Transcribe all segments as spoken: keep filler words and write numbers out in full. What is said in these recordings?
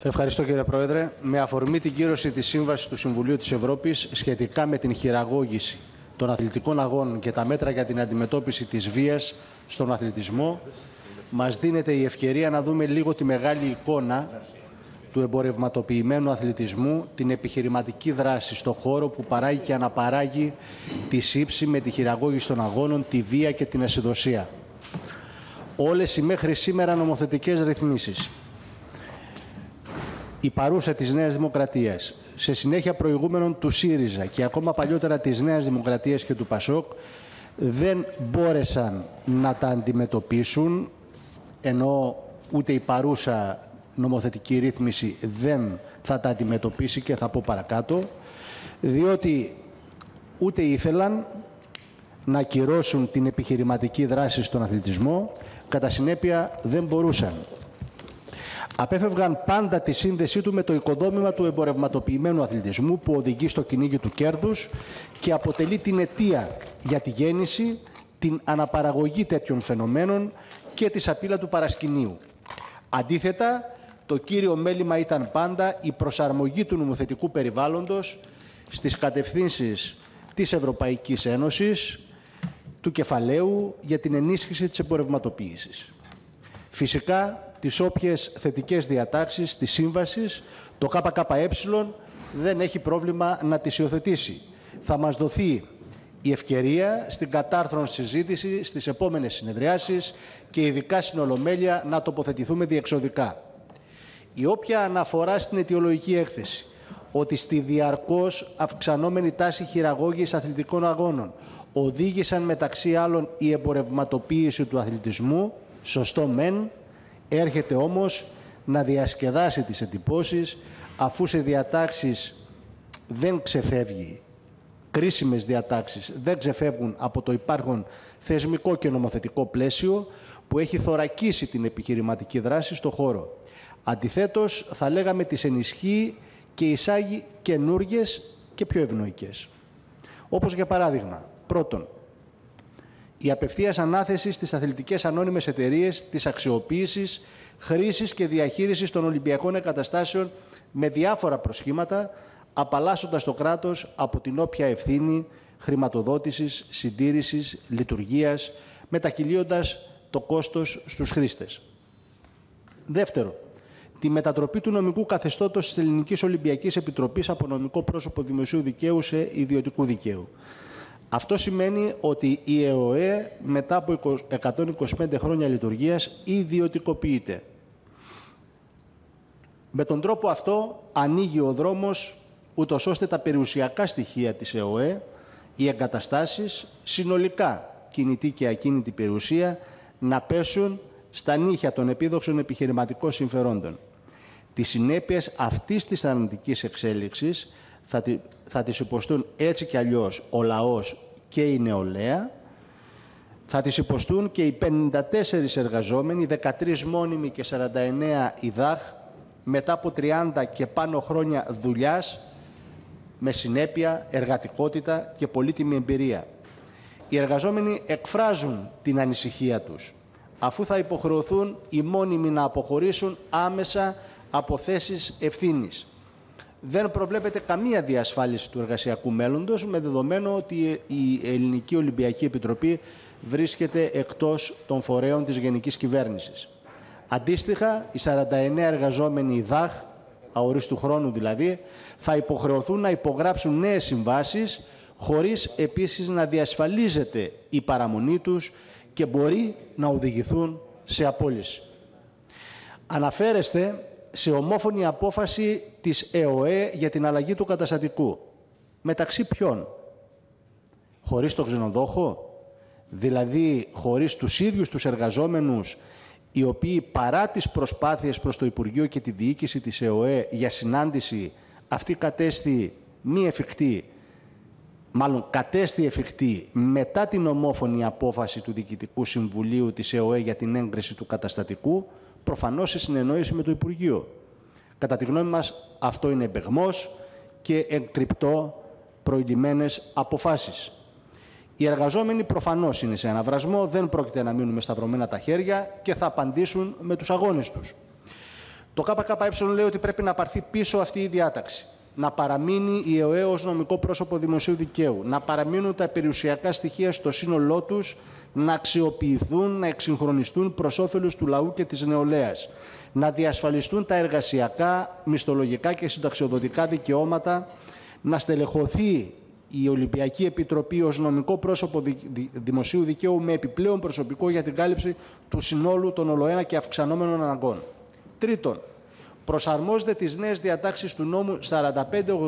Ευχαριστώ, κύριε Πρόεδρε. Με αφορμή την κύρωση της Σύμβασης του Συμβουλίου της Ευρώπης σχετικά με την χειραγώγηση των αθλητικών αγώνων και τα μέτρα για την αντιμετώπιση της βίας στον αθλητισμό, μας δίνεται η ευκαιρία να δούμε λίγο τη μεγάλη εικόνα του εμπορευματοποιημένου αθλητισμού, την επιχειρηματική δράση στον χώρο που παράγει και αναπαράγει τη σύψη με τη χειραγώγηση των αγώνων, τη βία και την ασυδοσία. Όλες οι μέχρι σήμερα νομοθετικές ρυθμίσεις, η παρούσα της Νέας Δημοκρατίας, σε συνέχεια προηγούμενων του ΣΥΡΙΖΑ και ακόμα παλιότερα της Νέας Δημοκρατίας και του ΠΑΣΟΚ, δεν μπόρεσαν να τα αντιμετωπίσουν, ενώ ούτε η παρούσα νομοθετική ρύθμιση δεν θα τα αντιμετωπίσει και θα πω παρακάτω, διότι ούτε ήθελαν να ακυρώσουν την επιχειρηματική δράση στον αθλητισμό, κατά συνέπεια δεν μπορούσαν. Απέφευγαν πάντα τη σύνδεσή του με το οικοδόμημα του εμπορευματοποιημένου αθλητισμού που οδηγεί στο κυνήγι του κέρδους και αποτελεί την αιτία για τη γέννηση, την αναπαραγωγή τέτοιων φαινομένων και τη σαπίλα του παρασκηνίου. Αντίθετα, το κύριο μέλημα ήταν πάντα η προσαρμογή του νομοθετικού περιβάλλοντος στις κατευθύνσεις της Ευρωπαϊκής Ένωσης, του κεφαλαίου για την ενίσχυση της εμπορευματοποίησης. Φυσικά, τις όποιες θετικές διατάξεις της Σύμβασης, το ΚΚΕ δεν έχει πρόβλημα να τις υιοθετήσει. Θα μας δοθεί η ευκαιρία στην κατάρθρον συζήτηση στις επόμενες συνεδριάσεις και ειδικά στην Ολομέλεια να τοποθετηθούμε διεξοδικά. Η όποια αναφορά στην αιτιολογική έκθεση ότι στη διαρκώς αυξανόμενη τάση χειραγώγησης αθλητικών αγώνων οδήγησαν μεταξύ άλλων η εμπορευματοποίηση του αθλητισμού, σωστό μεν, έρχεται όμως να διασκεδάσει τις εντυπώσεις, αφού σε διατάξεις δεν ξεφεύγει, κρίσιμες διατάξεις δεν ξεφεύγουν από το υπάρχον θεσμικό και νομοθετικό πλαίσιο που έχει θωρακίσει την επιχειρηματική δράση στο χώρο. Αντιθέτως, θα λέγαμε τις ενισχύει και εισάγει καινούργιες και πιο ευνοϊκές. Όπως για παράδειγμα, πρώτον, η απευθείας ανάθεση στις αθλητικές ανώνυμες εταιρείες της αξιοποίησης, χρήσης και διαχείρισης των Ολυμπιακών εγκαταστάσεων με διάφορα προσχήματα, απαλλάσσοντας το κράτος από την όποια ευθύνη χρηματοδότησης, συντήρησης, λειτουργίας, μετακυλίοντας το κόστος στους χρήστες. Δεύτερο, τη μετατροπή του νομικού καθεστώτος της Ελληνικής Ολυμπιακής Επιτροπής από νομικό πρόσωπο δημοσίου δικαίου σε ιδιωτικού δικαίου. Αυτό σημαίνει ότι η ΕΟΕ μετά από εκατόν είκοσι πέντε χρόνια λειτουργίας ιδιωτικοποιείται. Με τον τρόπο αυτό ανοίγει ο δρόμος ούτως ώστε τα περιουσιακά στοιχεία της ΕΟΕ, οι εγκαταστάσεις, συνολικά κινητή και ακίνητη περιουσία, να πέσουν στα νύχια των επίδοξων επιχειρηματικών συμφερόντων. Τις συνέπειες αυτής της αρνητικής εξέλιξης θα, τη, θα τις υποστούν έτσι κι αλλιώς ο λαός και η νεολαία, θα τις υποστούν και οι πενήντα τέσσερις εργαζόμενοι, δεκατρείς μόνιμοι και σαράντα εννέα οι ΔΑΧ, μετά από τριάντα και πάνω χρόνια δουλειάς, με συνέπεια, εργατικότητα και πολύτιμη εμπειρία. Οι εργαζόμενοι εκφράζουν την ανησυχία τους, αφού θα υποχρεωθούν οι μόνιμοι να αποχωρήσουν άμεσα από θέσεις ευθύνης. Δεν προβλέπεται καμία διασφάλιση του εργασιακού μέλλοντος, με δεδομένο ότι η Ελληνική Ολυμπιακή Επιτροπή βρίσκεται εκτός των φορέων της Γενικής Κυβέρνησης. Αντίστοιχα, οι σαράντα εννέα εργαζόμενοι ΔΑΧ, αορίστου χρόνου δηλαδή, θα υποχρεωθούν να υπογράψουν νέες συμβάσεις, χωρίς επίσης να διασφαλίζεται η παραμονή τους και μπορεί να οδηγηθούν σε απόλυση. Αναφέρεστε σε ομόφωνη απόφαση της ΕΟΕ για την αλλαγή του καταστατικού. Μεταξύ ποιον? Χωρίς το ξενοδόχο? Δηλαδή χωρίς τους ίδιους τους εργαζόμενους, οι οποίοι παρά τις προσπάθειες προς το Υπουργείο και τη διοίκηση της ΕΟΕ για συνάντηση, αυτή κατέστη μη εφικτή, μάλλον κατέστη εφικτή μετά την ομόφωνη απόφαση του Διοικητικού Συμβουλίου της ΕΟΕ για την έγκριση του καταστατικού, προφανώς σε συνεννόηση με το Υπουργείο. Κατά τη γνώμη μας, αυτό είναι εμπεγμός και εγκρυπτό προηλημμένες αποφάσεις. Οι εργαζόμενοι προφανώς είναι σε αναβρασμό, δεν πρόκειται να μείνουν με σταυρωμένα τα χέρια και θα απαντήσουν με τους αγώνες τους. Το Το ΚΚΕ λέει ότι πρέπει να πάρθει πίσω αυτή η διάταξη. Να παραμείνει η ΕΟΕ ως νομικό πρόσωπο δημοσίου δικαίου. Να παραμείνουν τα περιουσιακά στοιχεία στο σύνολό τους, να αξιοποιηθούν, να εξυγχρονιστούν προς όφελος του λαού και της νεολαίας. Να διασφαλιστούν τα εργασιακά, μισθολογικά και συνταξιοδοτικά δικαιώματα, να στελεχωθεί η Ολυμπιακή Επιτροπή ως νομικό πρόσωπο δημοσίου δικαίου με επιπλέον προσωπικό για την κάλυψη του συνόλου των ολοένα και αυξανόμενων αναγκών. Τρίτον, προσαρμόζεται τις νέες διατάξεις του νόμου σαράντα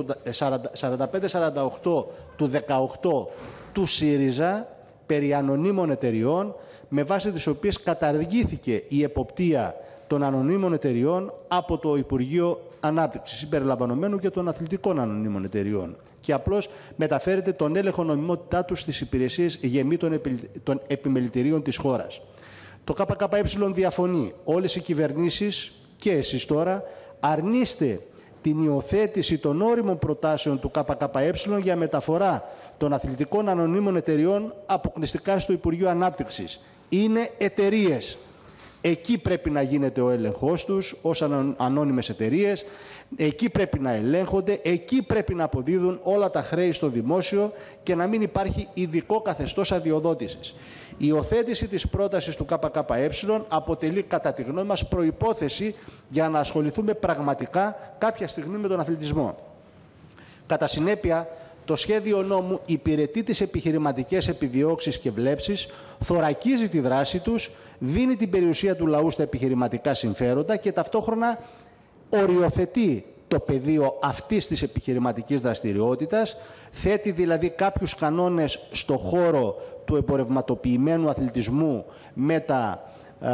πέντε σαράντα οκτώ του δεκαοκτώ του ΣΥΡΙΖΑ περί ανωνύμων εταιριών, με βάση τις οποίες καταργήθηκε η εποπτεία των ανωνύμων εταιριών από το Υπουργείο Ανάπτυξης, συμπεριλαμβανομένου και των αθλητικών ανωνύμων εταιριών. Και απλώς μεταφέρεται τον έλεγχο νομιμότητά τους στις υπηρεσίες γεμή των, επι... των επιμελητηρίων της χώρας. Το ΚΚΕ διαφωνεί. Όλες οι κυβερνήσεις και εσείς τώρα αρνείστε την υιοθέτηση των όριμων προτάσεων του ΚΚΕ για μεταφορά των αθλητικών ανωνύμων εταιριών αποκλειστικά στο Υπουργείο Ανάπτυξης. Είναι εταιρείες. Εκεί πρέπει να γίνεται ο έλεγχος τους ως ανώνυμες εταιρείες, εκεί πρέπει να ελέγχονται, εκεί πρέπει να αποδίδουν όλα τα χρέη στο δημόσιο και να μην υπάρχει ειδικό καθεστώς αδειοδότησης. Η υιοθέτηση της πρότασης του ΚΚΕ αποτελεί κατά τη γνώμη μας προϋπόθεση για να ασχοληθούμε πραγματικά κάποια στιγμή με τον αθλητισμό. Κατά συνέπεια, το σχέδιο νόμου υπηρετεί τις επιχειρηματικές επιδιώξεις και βλέψεις, θωρακίζει τη δράση τους, δίνει την περιουσία του λαού στα επιχειρηματικά συμφέροντα και ταυτόχρονα οριοθετεί το πεδίο αυτής της επιχειρηματικής δραστηριότητας, θέτει δηλαδή κάποιους κανόνες στο χώρο του εμπορευματοποιημένου αθλητισμού με τα α,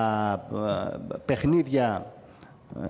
α, παιχνίδια α,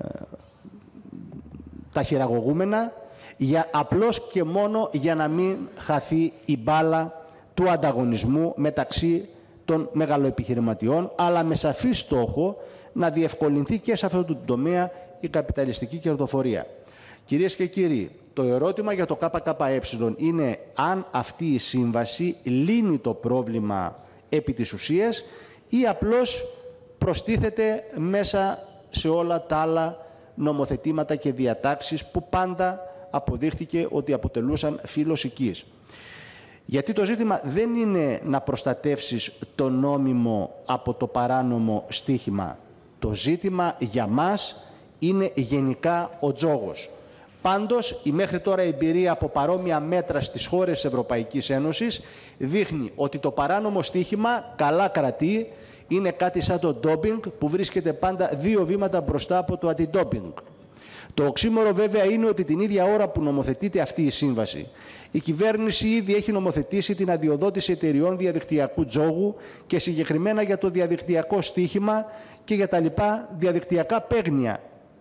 τα χειραγωγούμενα, για, απλώς και μόνο για να μην χαθεί η μπάλα του ανταγωνισμού μεταξύ των μεγαλοεπιχειρηματιών, αλλά με σαφή στόχο να διευκολυνθεί και σε αυτό το τομέα η καπιταλιστική κερδοφορία. Κυρίες και κύριοι, το ερώτημα για το ΚΚΕ είναι αν αυτή η σύμβαση λύνει το πρόβλημα επί της ουσίας ή απλώς προστίθεται μέσα σε όλα τα άλλα νομοθετήματα και διατάξεις που πάντα αποδείχτηκε ότι αποτελούσαν φύλλος οικής. Γιατί το ζήτημα δεν είναι να προστατεύσεις το νόμιμο από το παράνομο στοίχημα. Το ζήτημα για μας είναι γενικά ο τζόγος. Πάντως, η μέχρι τώρα εμπειρία από παρόμοια μέτρα στις χώρες της Ευρωπαϊκής Ένωσης δείχνει ότι το παράνομο στοίχημα καλά κρατεί, είναι κάτι σαν το ντόπινγκ που βρίσκεται πάντα δύο βήματα μπροστά από το αντιντόπινγκ. Το οξύμορο βέβαια είναι ότι την ίδια ώρα που νομοθετείται αυτή η σύμβαση, η κυβέρνηση ήδη έχει νομοθετήσει την αδειοδότηση εταιριών διαδικτυακού τζόγου και συγκεκριμένα για το διαδικτυακό στοίχημα και για τα λοιπά διαδικτυακά παίγνια.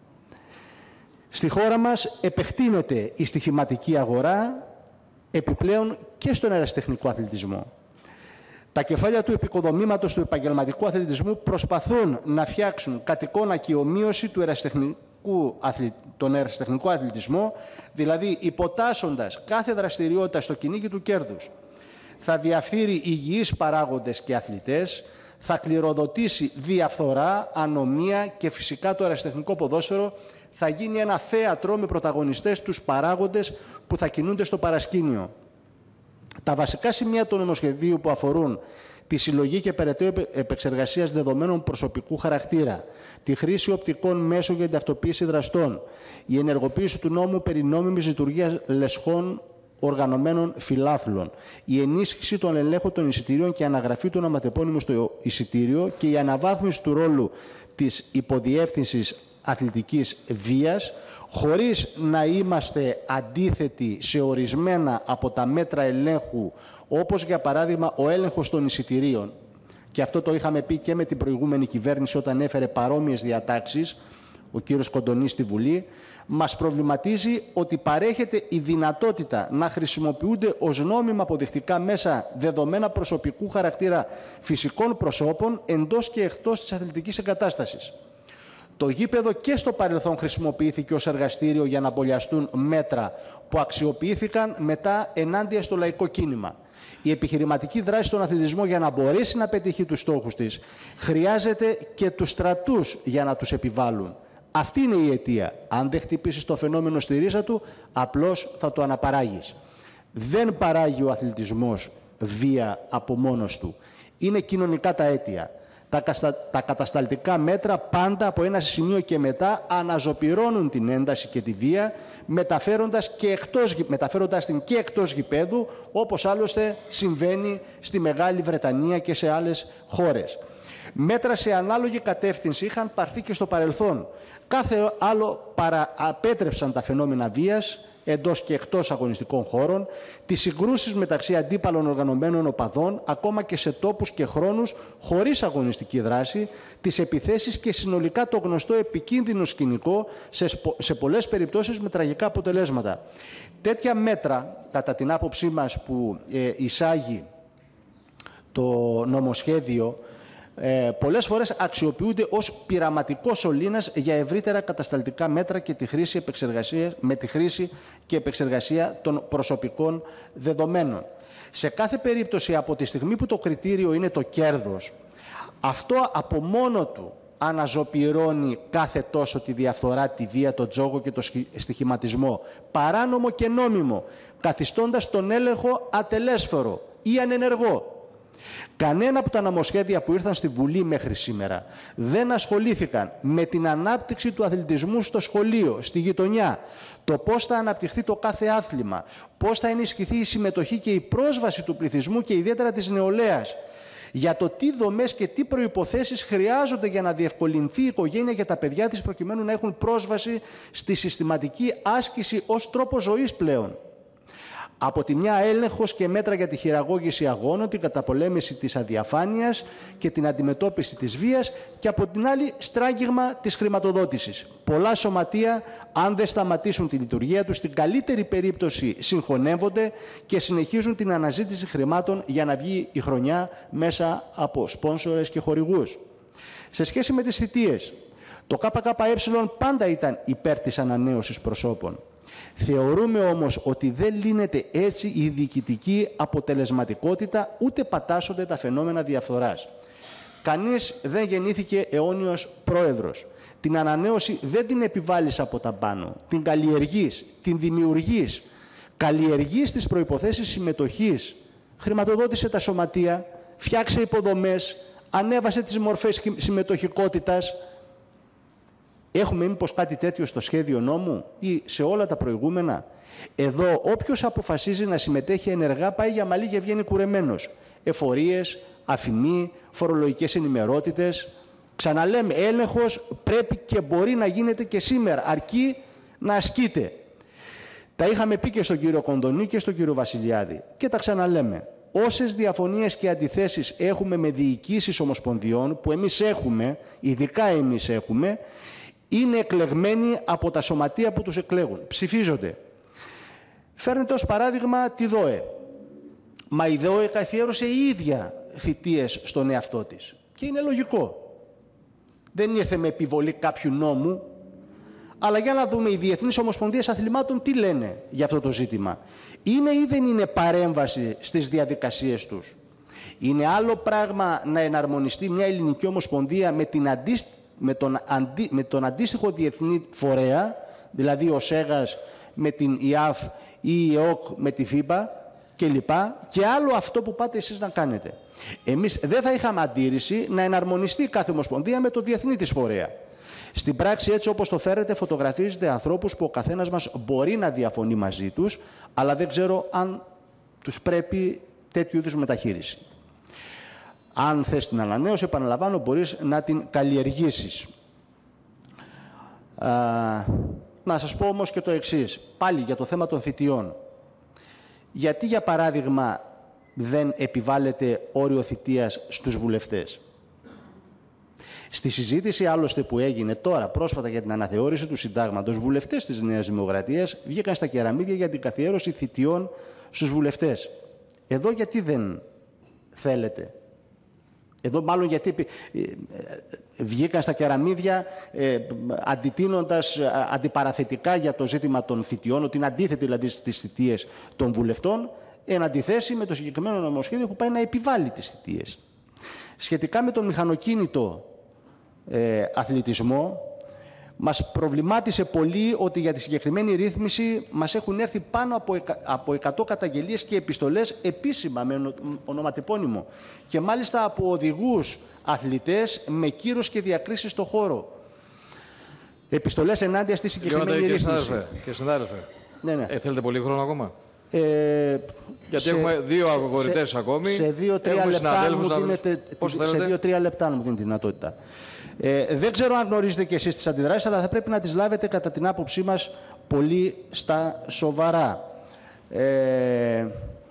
Στη χώρα μας επεκτείνεται η στοιχηματική αγορά επιπλέον και στον ερασιτεχνικό αθλητισμό. Τα κεφάλια του επικοδομήματος του επαγγελματικού αθλητισμού προσπαθούν να φτιάξουν κατ' εικόνα και ομοίωση του ερασιτεχνικού τον ερασιτεχνικό αθλητισμό, δηλαδή υποτάσσοντας κάθε δραστηριότητα στο κυνήγι του κέρδους. Θα διαφθείρει υγιείς παράγοντες και αθλητές, θα κληροδοτήσει διαφθορά, ανομία και φυσικά το ερασιτεχνικό ποδόσφαιρο θα γίνει ένα θέατρο με πρωταγωνιστές τους παράγοντες που θα κινούνται στο παρασκήνιο. Τα βασικά σημεία του νομοσχεδίου που αφορούν τη συλλογή και περαιτέρω επεξεργασίας δεδομένων προσωπικού χαρακτήρα, τη χρήση οπτικών μέσων για την ταυτοποίηση δραστών, η ενεργοποίηση του νόμου περί νόμιμης λειτουργίας λεσχών οργανωμένων φιλάθλων, η ενίσχυση των ελέγχων των εισιτηρίων και αναγραφή του ονοματεπώνυμου στο εισιτήριο και η αναβάθμιση του ρόλου της υποδιεύθυνσης αθλητικής βίας, χωρίς να είμαστε αντίθετοι σε ορισμένα από τα μέτρα ελέγχου, όπως για παράδειγμα ο έλεγχος των εισιτηρίων. Και αυτό το είχαμε πει και με την προηγούμενη κυβέρνηση όταν έφερε παρόμοιες διατάξεις, ο κύριος Κοντονής στη Βουλή, μας προβληματίζει ότι παρέχεται η δυνατότητα να χρησιμοποιούνται ως νόμιμα αποδεικτικά μέσα δεδομένα προσωπικού χαρακτήρα φυσικών προσώπων εντός και εκτός της αθλητικής εγκατάστασης. Το γήπεδο και στο παρελθόν χρησιμοποιήθηκε ως εργαστήριο για να μπολιαστούν μέτρα που αξιοποιήθηκαν μετά ενάντια στο λαϊκό κίνημα. Η επιχειρηματική δράση στον αθλητισμό για να μπορέσει να πετύχει τους στόχους της χρειάζεται και τους στρατούς για να τους επιβάλλουν. Αυτή είναι η αιτία. Αν δεν χτυπήσεις το φαινόμενο στη ρίζα του, απλώς θα το αναπαράγεις. Δεν παράγει ο αθλητισμός βία από μόνος του. Είναι κοινωνικά τα αίτια. Τα, καστα... τα κατασταλτικά μέτρα πάντα από ένα σημείο και μετά αναζωπυρώνουν την ένταση και τη βία, μεταφέροντας, και εκτός... μεταφέροντας την και εκτός γηπέδου, όπως άλλωστε συμβαίνει στη Μεγάλη Βρετανία και σε άλλες χώρες. Μέτρα σε ανάλογη κατεύθυνση είχαν πάρθει και στο παρελθόν. Κάθε άλλο παραπέτρεψαν τα φαινόμενα βίας εντός και εκτός αγωνιστικών χώρων, τις συγκρούσεις μεταξύ αντίπαλων οργανωμένων οπαδών, ακόμα και σε τόπους και χρόνους χωρίς αγωνιστική δράση, τις επιθέσεις και συνολικά το γνωστό επικίνδυνο σκηνικό, σε, σε πολλές περιπτώσεις με τραγικά αποτελέσματα. Τέτοια μέτρα, κατά την άποψή μας, που ε, εισάγει το νομοσχέδιο, Ε, πολλές φορές αξιοποιούνται ως πειραματικός σωλήνας για ευρύτερα κατασταλτικά μέτρα και τη χρήση επεξεργασία, με τη χρήση και επεξεργασία των προσωπικών δεδομένων. Σε κάθε περίπτωση, από τη στιγμή που το κριτήριο είναι το κέρδος, αυτό από μόνο του αναζωπυρώνει κάθε τόσο τη διαφθορά, τη βία, τον τζόγο και τον στοιχηματισμό, παράνομο και νόμιμο, καθιστώντας τον έλεγχο ατελέσφορο ή ανενεργό. Κανένα από τα νομοσχέδια που ήρθαν στη Βουλή μέχρι σήμερα δεν ασχολήθηκαν με την ανάπτυξη του αθλητισμού στο σχολείο, στη γειτονιά, το πώς θα αναπτυχθεί το κάθε άθλημα, πώς θα ενισχυθεί η συμμετοχή και η πρόσβαση του πληθυσμού και ιδιαίτερα της νεολαίας, για το τι δομές και τι προϋποθέσεις χρειάζονται για να διευκολυνθεί η οικογένεια και τα παιδιά της προκειμένου να έχουν πρόσβαση στη συστηματική άσκηση ως τρόπο ζωής πλέον. Από τη μια, έλεγχος και μέτρα για τη χειραγώγηση αγώνων, την καταπολέμηση της αδιαφάνειας και την αντιμετώπιση της βίας, και από την άλλη στράγγιγμα της χρηματοδότησης. Πολλά σωματεία, αν δεν σταματήσουν τη λειτουργία τους, στην καλύτερη περίπτωση συγχωνεύονται και συνεχίζουν την αναζήτηση χρημάτων για να βγει η χρονιά μέσα από σπόνσορες και χορηγούς. Σε σχέση με τις θητείες, το ΚΚΕ πάντα ήταν υπέρ της ανανέωσης προσώπων. Θεωρούμε όμως ότι δεν λύνεται έτσι η διοικητική αποτελεσματικότητα, ούτε πατάσσονται τα φαινόμενα διαφθοράς. Κανείς δεν γεννήθηκε αιώνιος πρόεδρος. Την ανανέωση δεν την επιβάλλεις από τα πάνω. Την καλλιεργείς, την δημιουργείς. Καλλιεργείς τις προϋποθέσεις συμμετοχής. Χρηματοδότησε τα σωματεία, φτιάξε υποδομές, ανέβασε τις μορφές συμμετοχικότητας. Έχουμε μήπως κάτι τέτοιο στο σχέδιο νόμου ή σε όλα τα προηγούμενα? Εδώ όποιος αποφασίζει να συμμετέχει ενεργά πάει για μαλλί και βγαίνει κουρεμένος. Εφορίες, αφημί, φορολογικές ενημερότητες. Ξαναλέμε, έλεγχος πρέπει και μπορεί να γίνεται και σήμερα, αρκεί να ασκείται. Τα είχαμε πει και στον κύριο Κοντονή και στον κύριο Βασιλιάδη και τα ξαναλέμε. Όσες διαφωνίες και αντιθέσεις έχουμε με διοικήσεις ομοσπονδιών, που εμείς έχουμε, ειδικά εμείς έχουμε, είναι εκλεγμένοι από τα σωματεία που τους εκλέγουν. Ψηφίζονται. Φέρνετε ως παράδειγμα τη ΔΟΕ. Μα η ΔΟΕ καθιέρωσε η ίδια θητείες στον εαυτό της. Και είναι λογικό. Δεν ήρθε με επιβολή κάποιου νόμου, αλλά για να δούμε οι Διεθνείς Ομοσπονδίες Αθλημάτων τι λένε για αυτό το ζήτημα. Είναι ή δεν είναι παρέμβαση στις διαδικασίες τους? Είναι άλλο πράγμα να εναρμονιστεί μια ελληνική ομοσπονδία με την αντίστοιχη Με τον, αντί, με τον αντίστοιχο διεθνή φορέα, δηλαδή ο ΣΕΓΑΣ με την ΙΑΦ ή η ΕΟΚ με τη ΦΥΠΑ κλπ. Και άλλο αυτό που πάτε εσείς να κάνετε. Εμείς δεν θα είχαμε αντίρρηση να εναρμονιστεί κάθε ομοσπονδία με το διεθνή της φορέα. Στην πράξη, έτσι όπως το φέρετε, φωτογραφίζετε ανθρώπους που ο καθένας μας μπορεί να διαφωνεί μαζί τους, αλλά δεν ξέρω αν τους πρέπει τέτοιου είδους μεταχείριση. Αν θες την ανανέωση, επαναλαμβάνω, μπορείς να την καλλιεργήσεις. Α, να σας πω όμως και το εξής, πάλι για το θέμα των θητιών. Γιατί, για παράδειγμα, δεν επιβάλλεται όριο θητείας στους βουλευτές? Στη συζήτηση, άλλωστε, που έγινε τώρα πρόσφατα για την αναθεώρηση του συντάγματος, βουλευτές της Νέας Δημοκρατίας βγήκαν στα κεραμίδια για την καθιέρωση θητιών στους βουλευτές. Εδώ γιατί δεν θέλετε? Εδώ μάλλον γιατί βγήκαν στα κεραμίδια ε, αντιτείνοντας αντιπαραθετικά για το ζήτημα των θητιών, ότι είναι αντίθετη δηλαδή στις θητείες των βουλευτών, εν αντιθέσει με το συγκεκριμένο νομοσχέδιο που πάει να επιβάλλει τις θητείες. Σχετικά με τον μηχανοκίνητο ε, αθλητισμό, Μας προβλημάτισε πολύ ότι για τη συγκεκριμένη ρύθμιση μας έχουν έρθει πάνω από εκατό καταγγελίες και επιστολές επίσημα με ονοματεπώνυμο και μάλιστα από οδηγούς αθλητές με κύρος και διακρίσεις στο χώρο. Επιστολές ενάντια στη συγκεκριμένη Κύριε ρύθμιση. Κύριε συνάδελφε, ναι, ναι. Ε, θέλετε πολύ χρόνο ακόμα? Ε, Γιατί σε, έχουμε δύο αγορητές ακόμη. Σε δύο-τρία λεπτά, να... λεπτά μου δίνει τη δυνατότητα. Ε, δεν ξέρω αν γνωρίζετε και εσείς τις αντιδράσεις, αλλά θα πρέπει να τις λάβετε κατά την άποψή μας πολύ στα σοβαρά. Ε,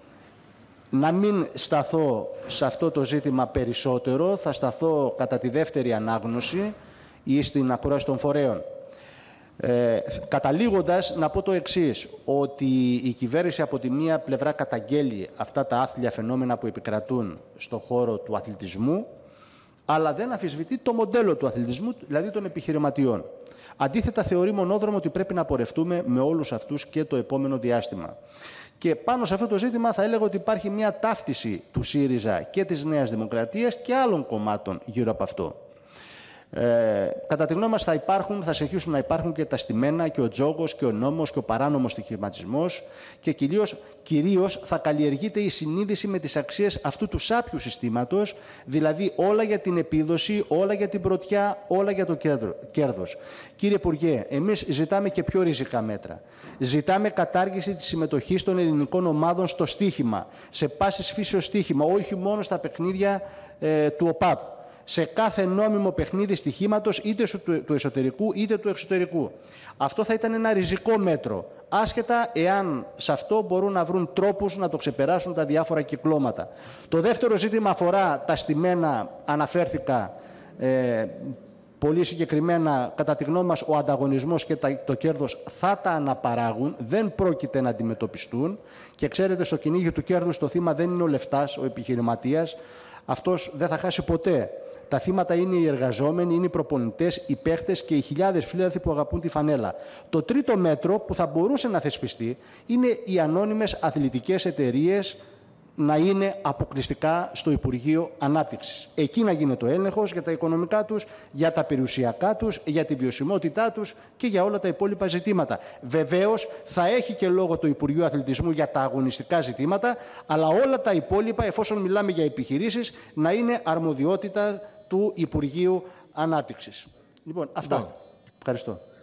να μην σταθώ σε αυτό το ζήτημα περισσότερο, θα σταθώ κατά τη δεύτερη ανάγνωση ή στην ακρόαση των φορέων. Ε, καταλήγοντας, να πω το εξής, ότι η κυβέρνηση από τη μία πλευρά καταγγέλει αυτά τα άθλια φαινόμενα που επικρατούν στον χώρο του αθλητισμού, αλλά δεν αμφισβητεί το μοντέλο του αθλητισμού, δηλαδή των επιχειρηματιών. Αντίθετα, θεωρεί μονόδρομο ότι πρέπει να πορευτούμε με όλους αυτούς και το επόμενο διάστημα. Και πάνω σε αυτό το ζήτημα θα έλεγα ότι υπάρχει μια ταύτιση του ΣΥΡΙΖΑ και της Νέας Δημοκρατίας και άλλων κομμάτων γύρω από αυτό. Ε, κατά τη γνώμη μας θα υπάρχουν, θα συνεχίσουν να υπάρχουν και τα στημένα και ο τζόγος και ο νόμος και ο παράνομος στοιχηματισμός και κυρίως, κυρίως θα καλλιεργείται η συνείδηση με τις αξίες αυτού του σάπιου συστήματος, δηλαδή όλα για την επίδοση, όλα για την πρωτιά, όλα για το κέρδος. Κύριε Υπουργέ, εμείς ζητάμε και πιο ριζικά μέτρα. Ζητάμε κατάργηση της συμμετοχής των ελληνικών ομάδων στο στοίχημα, σε πάσης φύσεως στοίχημα, όχι μόνο στα παιχνίδια ε, του ΟΠΑΠ. Σε κάθε νόμιμο παιχνίδι στοιχήματος, είτε του εσωτερικού είτε του εξωτερικού. Αυτό θα ήταν ένα ριζικό μέτρο, άσχετα εάν σε αυτό μπορούν να βρουν τρόπους να το ξεπεράσουν τα διάφορα κυκλώματα. Το δεύτερο ζήτημα αφορά τα στημένα, αναφέρθηκα ε, πολύ συγκεκριμένα, κατά τη γνώμη μας, ο ανταγωνισμός και το κέρδος θα τα αναπαράγουν, δεν πρόκειται να αντιμετωπιστούν και ξέρετε, στο κυνήγι του κέρδους το θύμα δεν είναι ο λεφτάς, ο επιχειρηματίας, αυτός δεν θα χάσει ποτέ. Τα θύματα είναι οι εργαζόμενοι, είναι οι προπονητές, οι παίχτες και οι χιλιάδες φίλαθλοι που αγαπούν τη φανέλα. Το τρίτο μέτρο που θα μπορούσε να θεσπιστεί είναι οι ανώνυμες αθλητικές εταιρείες να είναι αποκλειστικά στο Υπουργείο Ανάπτυξης. Εκεί να γίνεται ο έλεγχος για τα οικονομικά τους, για τα περιουσιακά τους, για τη βιωσιμότητά τους και για όλα τα υπόλοιπα ζητήματα. Βεβαίως θα έχει και λόγο το Υπουργείο Αθλητισμού για τα αγωνιστικά ζητήματα, αλλά όλα τα υπόλοιπα, εφόσον μιλάμε για επιχειρήσεις, να είναι αρμοδιότητα του Υπουργείου Ανάπτυξης. Λοιπόν, αυτά. Λοιπόν. Ευχαριστώ.